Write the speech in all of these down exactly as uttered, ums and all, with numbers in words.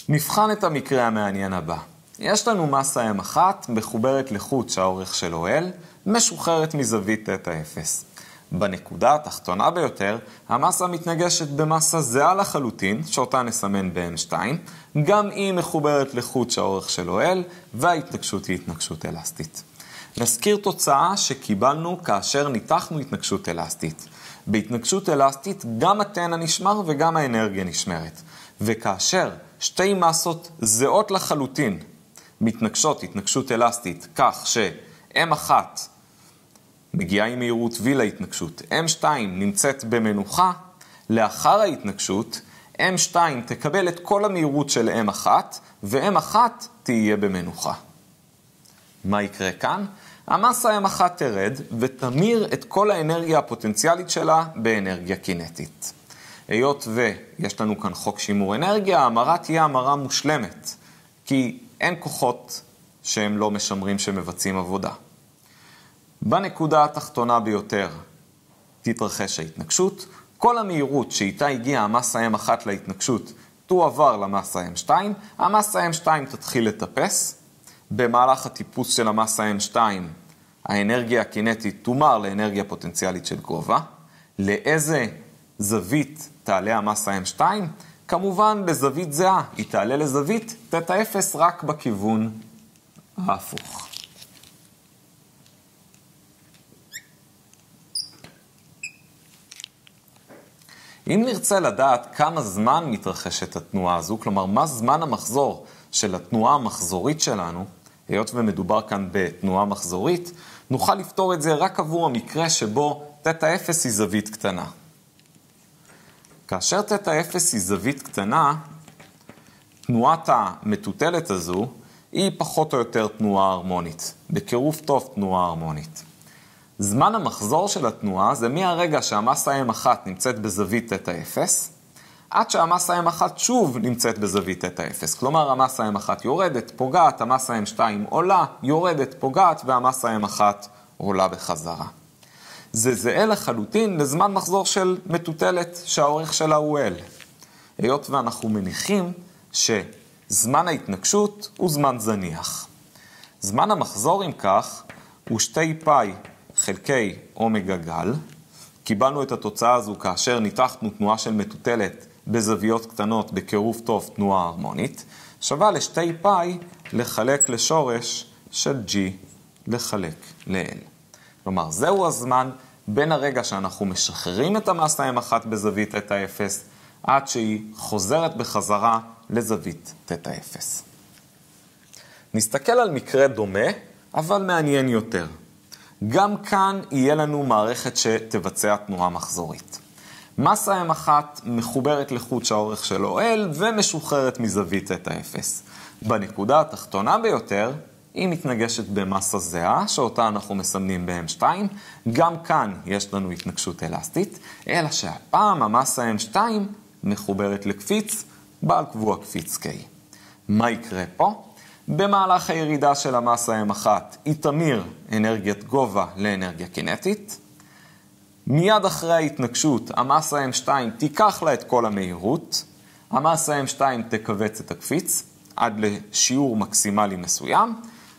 נבחן את המקרה המעניין הבא. יש לנו מסה אם אחת מחוברת לחוט שהאורך שלו L, משוחררת מזווית תטא אפס. בנקודה התחתונה ביותר, המסה מתנגשת במסה זהה לחלוטין, שאותה נסמן ב-אם שתיים, גם היא מחוברת לחוט שהאורך שלו L, וההתנגשות היא התנגשות אלסטית. נזכיר תוצאה שקיבלנו כאשר ניתחנו התנגשות אלסטית. בהתנגשות אלסטית גם התנע נשמר וגם האנרגיה נשמרת. וכאשר שתי מסות זהות לחלוטין מתנגשות התנגשות אלסטית כך ש-אם אחת מגיעה עם מהירות V להתנגשות, אם שתיים נמצאת במנוחה, לאחר ההתנגשות, אם שתיים תקבל את כל המהירות של אם אחת, ו-אם אחת תהיה במנוחה. מה יקרה כאן? המסה אם אחת תרד ותמיר את כל האנרגיה הפוטנציאלית שלה באנרגיה קינטית. היות ויש לנו כאן חוק שימור אנרגיה, ההמרה תהיה המרה מושלמת, כי אין כוחות שהם לא משמרים שמבצעים עבודה. בנקודה התחתונה ביותר תתרחש ההתנגשות, כל המהירות שאיתה הגיעה המסה אם אחת להתנגשות תועבר למסה אם שתיים, המסה אם שתיים תתחיל לטפס, במהלך הטיפוס של המסה אם שתיים האנרגיה הקינטית תומר לאנרגיה פוטנציאלית של גובה. לאיזה זווית תעלה המסה אם שתיים? כמובן לזווית זהה, היא תעלה לזווית תטא אפס רק בכיוון ההפוך. אם נרצה לדעת כמה זמן מתרחשת התנועה הזו, כלומר מה זמן המחזור של התנועה המחזורית שלנו, היות ומדובר כאן בתנועה מחזורית, נוכל לפתור את זה רק עבור המקרה שבו תטא אפס היא זווית קטנה. כאשר תטא אפס היא זווית קטנה, תנועת המטוטלת הזו היא פחות או יותר תנועה הרמונית, בקירוב טוב תנועה הרמונית. זמן המחזור של התנועה זה מהרגע שהמסה אם אחת נמצאת בזווית תטא אפס, עד שהמסה אם אחת שוב נמצאת בזווית תטא אפס. כלומר, המסה אם אחת יורדת, פוגעת, המסה אם שתיים עולה, יורדת, פוגעת, והמסה אם אחת עולה בחזרה. זה זהה לחלוטין לזמן מחזור של מטוטלת שהאורך שלה הוא L. היות ואנחנו מניחים שזמן ההתנגשות הוא זמן זניח. זמן המחזור אם כך הוא שתי פאי חלקי אומגה גל. קיבלנו את התוצאה הזו כאשר ניתחנו תנועה של מטוטלת בזוויות קטנות בקירוב טוב תנועה הרמונית, שווה לשתי פאי לחלק לשורש של G לחלק ל-L. כלומר, זהו הזמן בין הרגע שאנחנו משחררים את המסה אם אחת בזווית תטא אפס, עד שהיא חוזרת בחזרה לזווית תטא אפס. נסתכל על מקרה דומה, אבל מעניין יותר. גם כאן יהיה לנו מערכת שתבצע תנועה מחזורית. מסה אם אחת מחוברת לחוט שהאורך שלו L ומשוחררת מזווית תטא אפס. בנקודה התחתונה ביותר היא מתנגשת במסה זהה, שאותה אנחנו מסמנים ב-אם שתיים. גם כאן יש לנו התנגשות אלסטית, אלא שהפעם המסה אם שתיים מחוברת לקפיץ בעל קבוע קפיץ K. מה יקרה פה? במהלך הירידה של המסה אם אחת היא תמיר אנרגיית גובה לאנרגיה קינטית. מיד אחרי ההתנגשות המסה אם שתיים תיקח לה את כל המהירות. המסה אם שתיים תכווץ את הקפיץ עד לשיעור מקסימלי מסוים.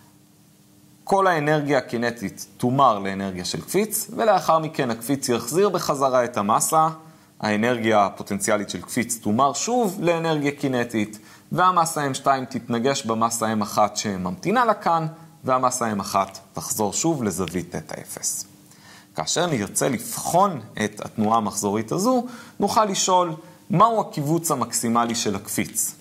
כל האנרגיה הקינטית תומר לאנרגיה של קפיץ, ולאחר מכן הקפיץ יחזיר בחזרה את המסה. האנרגיה הפוטנציאלית של קפיץ תומר שוב לאנרגיה קינטית, והמסה אם שתיים תתנגש במסה אם אחת שממתינה לה כאן, והמסה אם אחת תחזור שוב לזווית תטא אפס. כאשר נרצה לבחון את התנועה המחזורית הזו, נוכל לשאול מהו הקיבוץ המקסימלי של הקפיץ.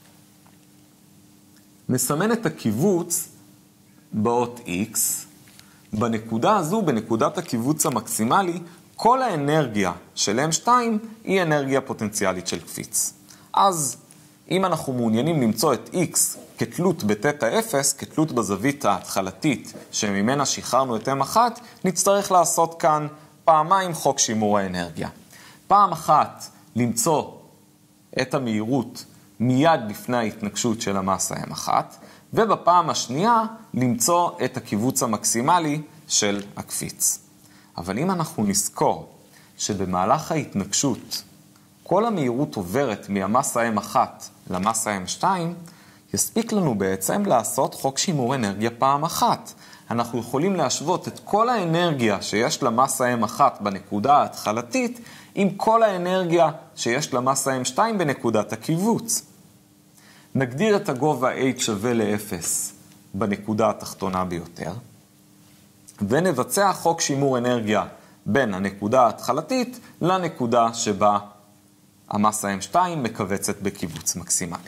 נסמן את הקיבוץ באות X. בנקודה הזו, בנקודת הקיבוץ המקסימלי, כל האנרגיה של אם שתיים היא אנרגיה פוטנציאלית של קפיץ. אז אם אנחנו מעוניינים למצוא את X כתלות בתטא אפס, כתלות בזווית ההתחלתית שממנה שחררנו את אם אחת, נצטרך לעשות כאן פעמיים חוק שימור האנרגיה. פעם אחת למצוא את המהירות מיד לפני ההתנגשות של המסה אם אחת, ובפעם השנייה למצוא את הקיבוץ המקסימלי של הקפיץ. אבל אם אנחנו נזכור שבמהלך ההתנגשות כל המהירות עוברת מהמסה אם אחת למסה אם שתיים, יספיק לנו בעצם לעשות חוק שימור אנרגיה פעם אחת. אנחנו יכולים להשוות את כל האנרגיה שיש למסה אם אחת בנקודה ההתחלתית, עם כל האנרגיה שיש למסה אם שתיים בנקודת הקיבוץ. נגדיר את הגובה h שווה ל-אפס בנקודה התחתונה ביותר, ונבצע חוק שימור אנרגיה בין הנקודה ההתחלתית לנקודה שבה המסה אם שתיים מקבצת בקיבוץ מקסימלי.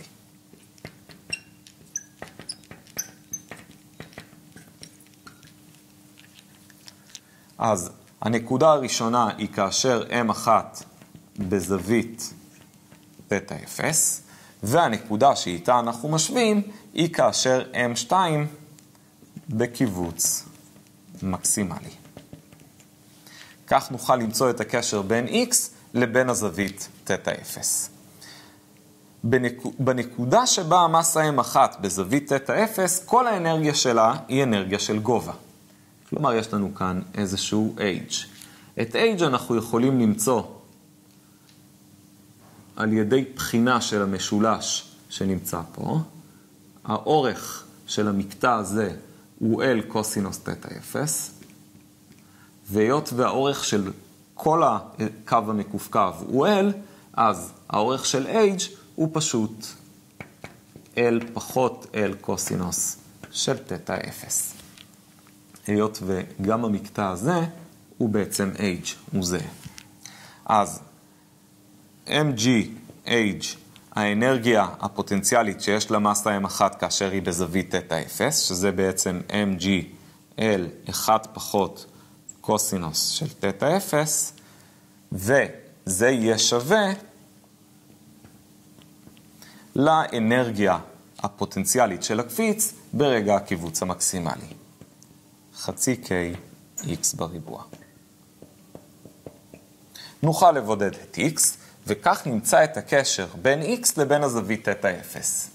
אז הנקודה הראשונה היא כאשר אם אחת בזווית תטא אפס, והנקודה שאיתה אנחנו משווים היא כאשר אם שתיים בקיבוץ מקסימלי. כך נוכל למצוא את הקשר בין x לבין הזווית תטא אפס. בנקודה שבה המסה אם אחת בזווית תטא אפס, כל האנרגיה שלה היא אנרגיה של גובה. כלומר, יש לנו כאן איזשהו h. את h אנחנו יכולים למצוא על ידי בחינה של המשולש שנמצא פה. האורך של המקטע הזה הוא L קוסינוס תטא אפס, והיות והאורך של כל הקו המקווקו הוא L, אז האורך של h הוא פשוט L פחות L קוסינוס של תטא אפס. היות וגם המקטע הזה הוא בעצם h, הוא זה. אז mg, h, האנרגיה הפוטנציאלית שיש למסה אם אחת כאשר היא בזווית תטא אפס, שזה בעצם mg L אחת פחות קוסינוס של תטא אפס, וזה יהיה שווה לאנרגיה הפוטנציאלית של הקפיץ ברגע הקיבוץ המקסימלי. חצי k x בריבוע. נוכל לבודד את x, וכך נמצא את הקשר בין x לבין הזווית תטא אפס.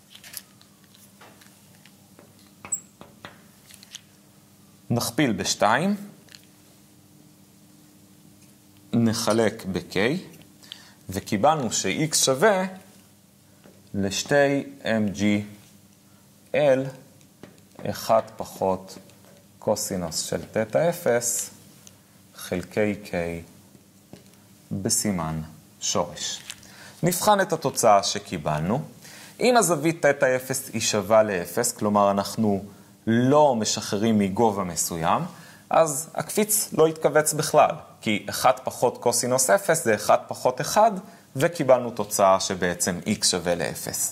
נכפיל ב-שתיים, נחלק ב-k, וקיבלנו ש-x שווה ל-שתי mg L אחת פחות קוסינוס של תטא אפס חלקי k בסימן שורש. נבחן את התוצאה שקיבלנו. אם הזווית תטא אפס היא שווה ל-אפס, כלומר אנחנו לא משחררים מגובה מסוים, אז הקפיץ לא יתכווץ בכלל, כי אחת פחות קוסינוס אפס זה אחת פחות אחד, וקיבלנו תוצאה שבעצם x שווה ל-אפס.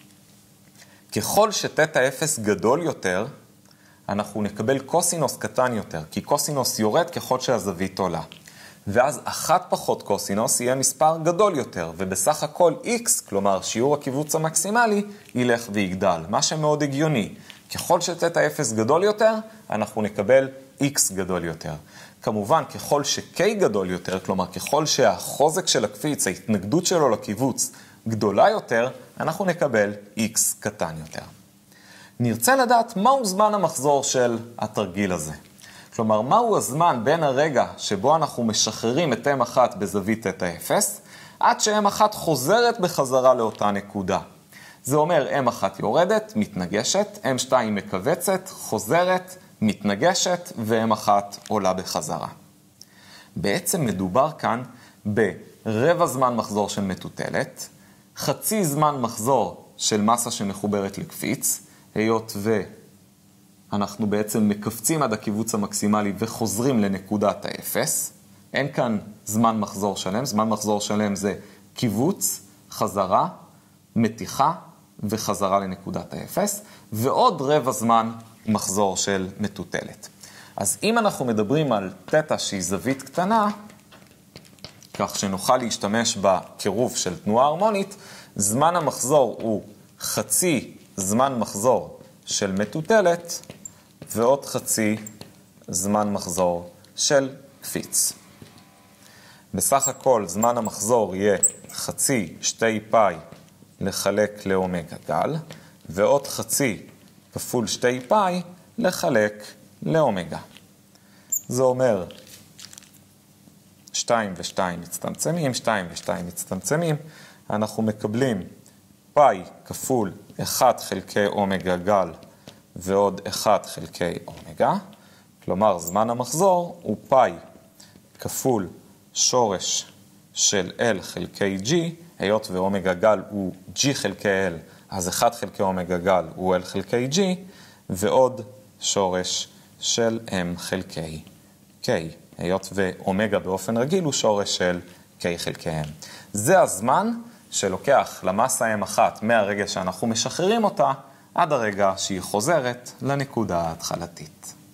ככל שתטא אפס גדול יותר, אנחנו נקבל קוסינוס קטן יותר, כי קוסינוס יורד ככל שהזווית עולה. ואז אחת פחות קוסינוס יהיה מספר גדול יותר, ובסך הכל x, כלומר שיעור הקיבוץ המקסימלי, ילך ויגדל, מה שמאוד הגיוני. ככל שתטא אפס גדול יותר, אנחנו נקבל x גדול יותר. כמובן, ככל ש-k גדול יותר, כלומר ככל שהחוזק של הקפיץ, ההתנגדות שלו לקיבוץ גדולה יותר, אנחנו נקבל x קטן יותר. נרצה לדעת מהו זמן המחזור של התרגיל הזה. כלומר, מהו הזמן בין הרגע שבו אנחנו משחררים את אם אחת בזווית תטא אפס, עד ש-אם אחת חוזרת בחזרה לאותה נקודה. זה אומר אם אחת יורדת, מתנגשת, אם שתיים מקבצת, חוזרת, מתנגשת, ו-אם אחת עולה בחזרה. בעצם מדובר כאן ברבע זמן מחזור של מטוטלת, חצי זמן מחזור של מסה שמחוברת לקפיץ, היות ואנחנו בעצם מקפצים עד הקיבוץ המקסימלי וחוזרים לנקודת האפס. אין כאן זמן מחזור שלם, זמן מחזור שלם זה קיבוץ, חזרה, מתיחה וחזרה לנקודת האפס, ועוד רבע זמן מחזור של מטוטלת. אז אם אנחנו מדברים על תטא שהיא זווית קטנה, כך שנוכל להשתמש בקירוב של תנועה הרמונית, זמן המחזור הוא חצי זמן מחזור של מטוטלת, ועוד חצי זמן מחזור של קפיץ. בסך הכל זמן המחזור יהיה חצי שתי פאי לחלק לאומגה גל, ועוד חצי כפול שתי פאי לחלק לאומגה. זה אומר שתיים ושתיים מצטמצמים, שתיים ושתיים מצטמצמים, אנחנו מקבלים פאי כפול אחת חלקי אומגה גל ועוד אחת חלקי אומגה, כלומר זמן המחזור הוא פאי כפול שורש של L חלקי G, היות ואומגה גל הוא G חלקי L, אז אחת חלקי אומגה גל הוא L חלקי G, ועוד שורש של M חלקי K, היות ואומגה באופן רגיל הוא שורש של K חלקי M. זה הזמן שלוקח למסה M אחת מהרגע שאנחנו משחררים אותה, עד הרגע שהיא חוזרת לנקודה ההתחלתית.